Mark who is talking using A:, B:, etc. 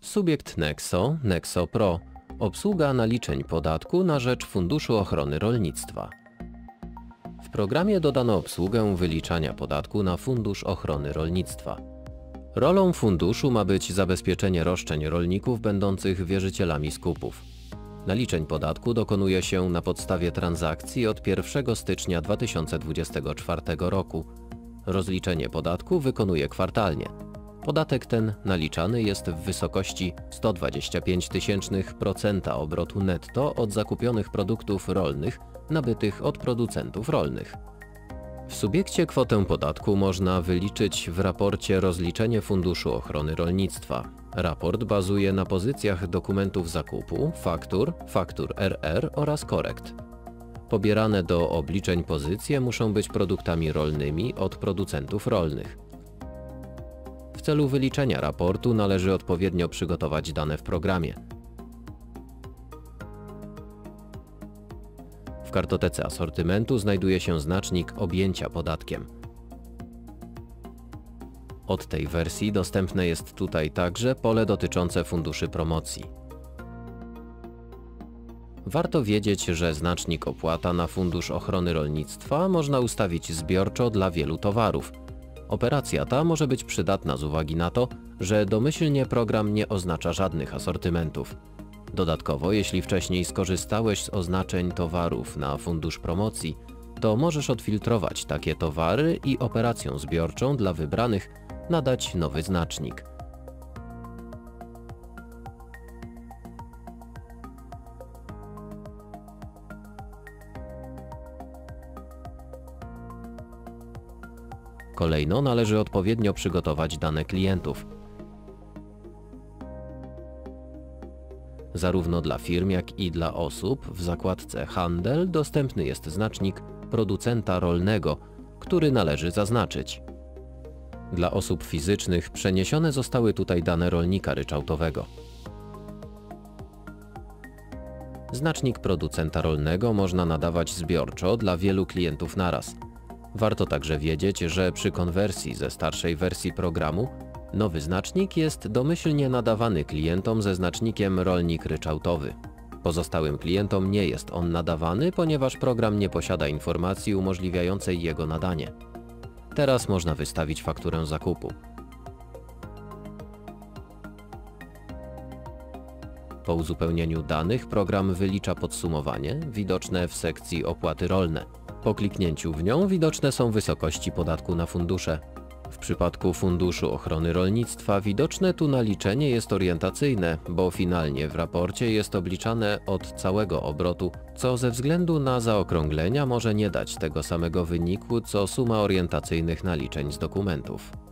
A: Subiekt Nexo, Nexo Pro. Obsługa naliczeń podatku na rzecz Funduszu Ochrony Rolnictwa. W programie dodano obsługę wyliczania podatku na Fundusz Ochrony Rolnictwa. Rolą funduszu ma być zabezpieczenie roszczeń rolników będących wierzycielami skupów. Naliczeń podatku dokonuje się na podstawie transakcji od 1 stycznia 2024 roku. Rozliczenie podatku wykonuje kwartalnie. Podatek ten naliczany jest w wysokości 125% obrotu netto od zakupionych produktów rolnych nabytych od producentów rolnych. W subiekcie kwotę podatku można wyliczyć w raporcie Rozliczenie Funduszu Ochrony Rolnictwa. Raport bazuje na pozycjach dokumentów zakupu, faktur RR oraz korekt. Pobierane do obliczeń pozycje muszą być produktami rolnymi od producentów rolnych. W celu wyliczenia raportu należy odpowiednio przygotować dane w programie. W kartotece asortymentu znajduje się znacznik objęcia podatkiem. Od tej wersji dostępne jest tutaj także pole dotyczące funduszy promocji. Warto wiedzieć, że znacznik opłata na Fundusz Ochrony Rolnictwa można ustawić zbiorczo dla wielu towarów. Operacja ta może być przydatna z uwagi na to, że domyślnie program nie oznacza żadnych asortymentów. Dodatkowo, jeśli wcześniej skorzystałeś z oznaczeń towarów na fundusz promocji, to możesz odfiltrować takie towary i operacją zbiorczą dla wybranych nadać nowy znacznik. Kolejno należy odpowiednio przygotować dane klientów. Zarówno dla firm, jak i dla osób w zakładce Handel dostępny jest znacznik producenta rolnego, który należy zaznaczyć. Dla osób fizycznych przeniesione zostały tutaj dane rolnika ryczałtowego. Znacznik producenta rolnego można nadawać zbiorczo dla wielu klientów naraz. Warto także wiedzieć, że przy konwersji ze starszej wersji programu nowy znacznik jest domyślnie nadawany klientom ze znacznikiem rolnik ryczałtowy. Pozostałym klientom nie jest on nadawany, ponieważ program nie posiada informacji umożliwiającej jego nadanie. Teraz można wystawić fakturę zakupu. Po uzupełnieniu danych program wylicza podsumowanie, widoczne w sekcji opłaty rolne. Po kliknięciu w nią widoczne są wysokości podatku na fundusze. W przypadku Funduszu Ochrony Rolnictwa widoczne tu naliczenie jest orientacyjne, bo finalnie w raporcie jest obliczane od całego obrotu, co ze względu na zaokrąglenia może nie dać tego samego wyniku co suma orientacyjnych naliczeń z dokumentów.